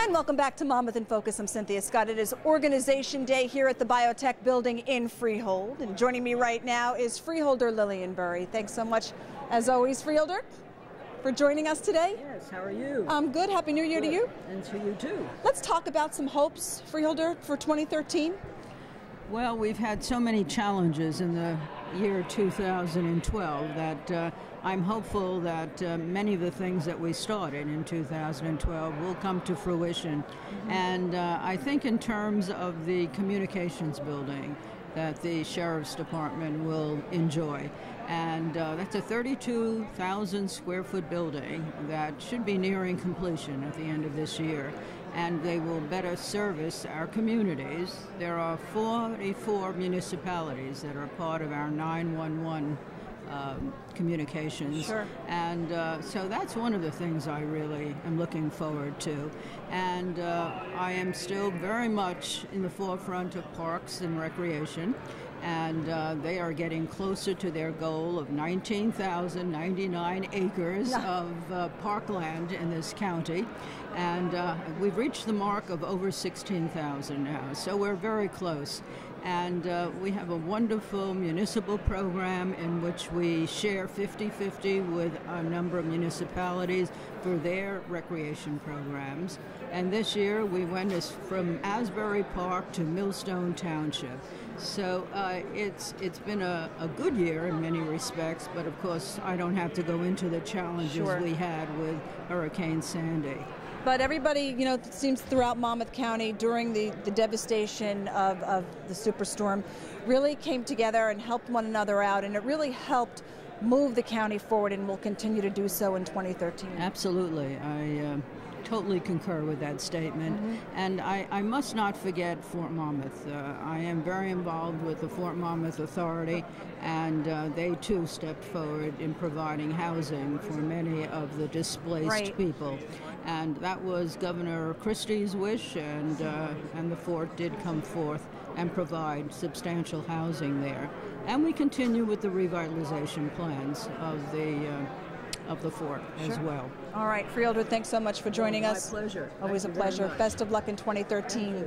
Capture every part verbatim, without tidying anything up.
And welcome back to Monmouth in Focus. I'm Cynthia Scott. It is Organization Day here at the Biotech building in Freehold. And joining me right now is Freeholder Lillian Burry. Thanks so much, as always, Freeholder, for joining us today. Yes, how are you? I'm good. Happy New Year good. to you. And to you too. Let's talk about some hopes, Freeholder, for twenty thirteen. Well, we've had so many challenges in the year two thousand twelve that uh, I'm hopeful that uh, many of the things that we started in two thousand twelve will come to fruition. Mm-hmm. And uh, I think in terms of the communications building that the Sheriff's Department will enjoy. And uh, that's a thirty-two thousand square foot building that should be nearing completion at the end of this year. And they will better service our communities. There are forty-four municipalities that are part of our nine one one um, communications. Sure. And uh, so that's one of the things I really am looking forward to. And uh, I am still very much in the forefront of parks and recreation. And uh, they are getting closer to their goal of nineteen thousand ninety-nine acres yeah. of uh, parkland in this county. And uh, we've reached the mark of over sixteen thousand now, so we're very close. And uh, we have a wonderful municipal program in which we share fifty fifty with a number of municipalities for their recreation programs. And this year we went as from Asbury Park to Millstone Township. So uh, it's it's been a, a good year in many respects, but of course I don't have to go into the challenges sure. we had with Hurricane Sandy. But everybody, you know, it seems throughout Monmouth County during the, the devastation of, of the superstorm really came together and helped one another out, and it really helped move the county forward, and will continue to do so in twenty thirteen. Absolutely. I uh, totally concur with that statement. Mm-hmm. And I, I must not forget Fort Monmouth. Uh, I am very involved with the Fort Monmouth Authority, and uh, they too stepped forward in providing housing for many of the displaced right. people. And that was Governor Christie's wish, and, uh, and the fort did come forth and provide substantial housing there. And we continue with the revitalization plans of the uh, of the fort sure. as well. All right, Freeholder, thanks so much for joining oh, us. My pleasure. Always Thank a pleasure. Best of luck in twenty thirteen.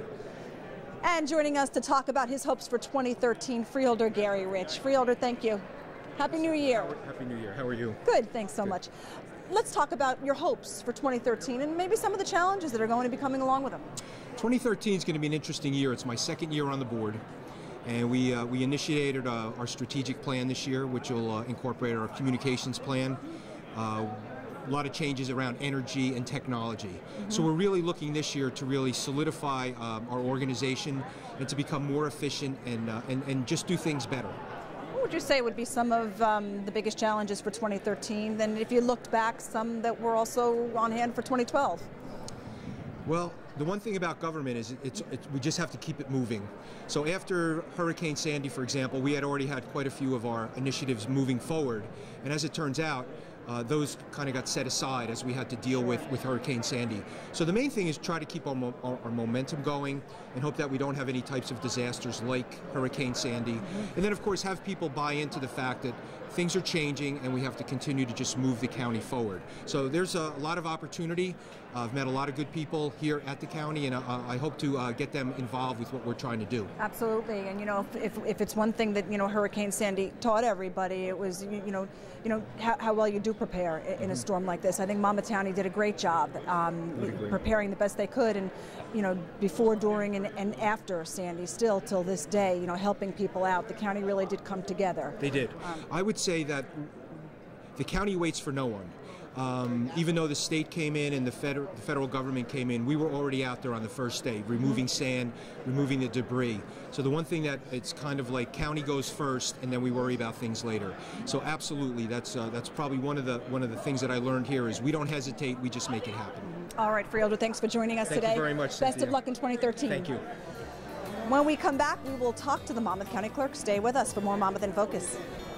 And joining us to talk about his hopes for twenty thirteen, Freeholder Gary Rich. Freeholder, thank you. Happy New Year. Happy New Year. How are you? Good, thanks so Good. much. Let's talk about your hopes for twenty thirteen and maybe some of the challenges that are going to be coming along with them. twenty thirteen is going to be an interesting year. It's my second year on the board, and we uh, we initiated uh, our strategic plan this year, which will uh, incorporate our communications plan. Uh, a lot of changes around energy and technology. Mm-hmm. So we're really looking this year to really solidify um, our organization and to become more efficient and, uh, and, and just do things better. What would you say would be some of um, the biggest challenges for twenty thirteen? Then if you looked back, some that were also on hand for twenty twelve? Well, the one thing about government is it's, it's, we just have to keep it moving. So after Hurricane Sandy, for example, we had already had quite a few of our initiatives moving forward. And as it turns out, Uh, those kind of got set aside as we had to deal with, with Hurricane Sandy. So the main thing is try to keep our, mo our, our momentum going and hope that we don't have any types of disasters like Hurricane Sandy. Mm-hmm. And then, of course, have people buy into the fact that things are changing and we have to continue to just move the county forward. So there's a, a lot of opportunity. Uh, I've met a lot of good people here at the county, and uh, I hope to uh, get them involved with what we're trying to do. Absolutely, and you know, if, if, if it's one thing that you know Hurricane Sandy taught everybody, it was you, you know, you know how, how well you do prepare in, in a storm like this. I think Monmouth County did a great job um, preparing the best they could, and you know, before, during, and, and after Sandy, still till this day, you know, helping people out. The county really did come together. They did. Um, I would say that the county waits for no one. Um, even though the state came in and the federal, the federal government came in, we were already out there on the first day, removing sand, removing the debris. So the one thing that it's kind of like county goes first, and then we worry about things later. So absolutely, that's uh, that's probably one of the one of the things that I learned here is we don't hesitate, we just make it happen. All right, Freeholder, thanks for joining us Thank today. Thank you very much, Best Cynthia. of luck in twenty thirteen. Thank you. When we come back, we will talk to the Monmouth County Clerk. Stay with us for more Monmouth in Focus.